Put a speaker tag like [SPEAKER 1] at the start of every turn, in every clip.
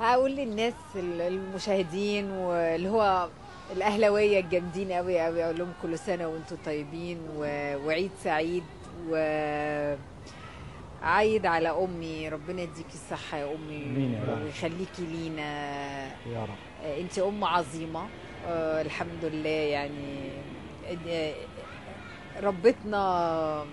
[SPEAKER 1] هقول للناس المشاهدين واللي هو الاهلاويه الجامدين قوي قوي، اقول لهم كل سنه وانتم طيبين وعيد سعيد. عايد على امي، ربنا يديكي الصحه يا امي
[SPEAKER 2] امين يا رب.
[SPEAKER 1] ويخليكي لينا.
[SPEAKER 2] يا رب.
[SPEAKER 1] انت ام عظيمه. الحمد لله يعني. ربتنا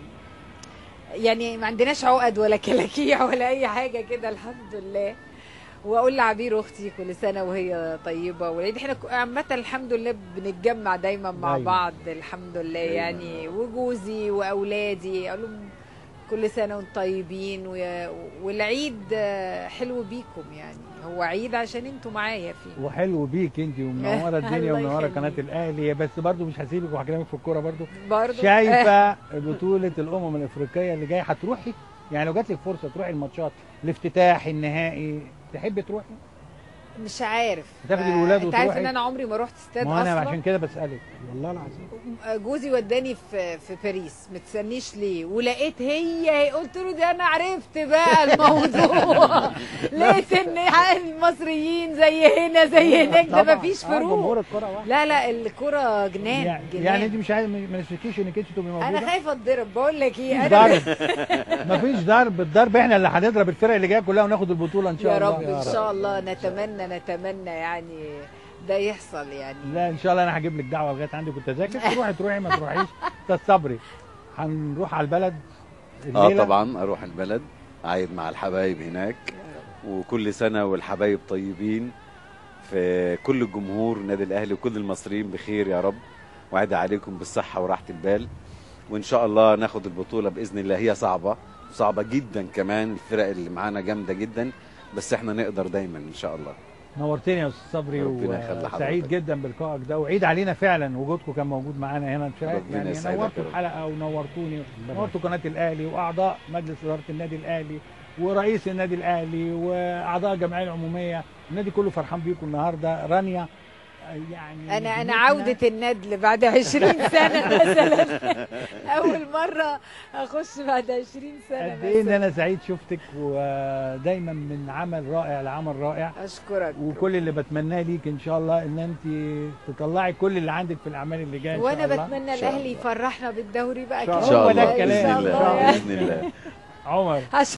[SPEAKER 1] يعني ما عندناش عقد ولا كلاكيع ولا اي حاجه كده، الحمد لله. واقول لعبير اختي كل سنه وهي طيبه، والعيد احنا عامه الحمد لله بنتجمع دايما مع بعض الحمد لله يعني، وجوزي واولادي اقول لهم كل سنه وانتم طيبين. والعيد حلو بيكم يعني، هو عيد عشان انتوا معايا فيه،
[SPEAKER 2] وحلو بيك انت ومنوره الدنيا ومنوره قناه الاهلي. بس برضو مش هسيبك وهكلمك في الكوره برضو شايفه بطوله الامم الافريقيه اللي جايه هتروحي؟ يعني لو جات لك فرصه تروحي الماتشات الافتتاح النهائي تحبي تروحي؟
[SPEAKER 1] مش عارف.
[SPEAKER 2] تاخدي الولاد
[SPEAKER 1] انت عارف ان انا عمري ما رحت استاد اصلا.
[SPEAKER 2] ما انا عشان كده بسالك والله العظيم.
[SPEAKER 1] جوزي وداني في باريس، ما تسالنيش ليه، ولقيت هي قلت له ده انا عرفت بقى الموضوع. لقيت ان المصريين زي هنا زي هناك، ده مفيش فروق. لا لا الكرة جنان جنان.
[SPEAKER 2] يعني انت مش عايز ما نفسكيش انك انت تبقي موجوده؟
[SPEAKER 1] انا خايفه اتضرب، بقول لك ايه،
[SPEAKER 2] انا مفيش ضرب. الضرب احنا اللي هنضرب الفرق اللي جايه كلها وناخد البطوله ان شاء الله
[SPEAKER 1] يا رب. ان شاء الله نتمنى يعني ده يحصل يعني.
[SPEAKER 2] لا ان شاء الله انا هجيب لك دعوه لغايه عندك والتذاكر، تروحي ما تروحيش تصبري. هنروح على البلد الليلة.
[SPEAKER 3] طبعا اروح البلد اعيد مع الحبايب هناك، وكل سنه والحبايب طيبين، في كل الجمهور النادي الاهلي وكل المصريين بخير يا رب، وعد عليكم بالصحه وراحه البال، وان شاء الله ناخد البطوله باذن الله. هي صعبه جدا كمان، الفرق اللي معانا جامده جدا، بس احنا نقدر دايما ان شاء الله.
[SPEAKER 2] نورتني يا استاذ صبري، وسعيد جدا بلقائك ده، وعيد علينا فعلا وجودكم كان موجود معانا هنا. يعني نورتوا الحلقه ونورتوني، نورتوا قناه الاهلي واعضاء مجلس اداره النادي الاهلي ورئيس النادي الاهلي واعضاء الجمعيه العموميه، النادي كله فرحان بيكم النهارده. رانيا يعني
[SPEAKER 1] انا عودة الندل بعد 20 سنة مثلا. أول مرة أخش بعد 20 سنة.
[SPEAKER 2] قد إيه إن أنا سعيد شفتك، ودايما من عمل رائع لعمل رائع.
[SPEAKER 1] أشكرك.
[SPEAKER 2] وكل اللي بتمناه ليك إن شاء الله إن أنت تطلعي كل اللي عندك في الأعمال اللي جاية إن شاء الله.
[SPEAKER 1] وأنا بتمنى الأهلي يفرحنا بالدوري بقى كده.
[SPEAKER 3] إن شاء الله بإذن الله.
[SPEAKER 2] عمر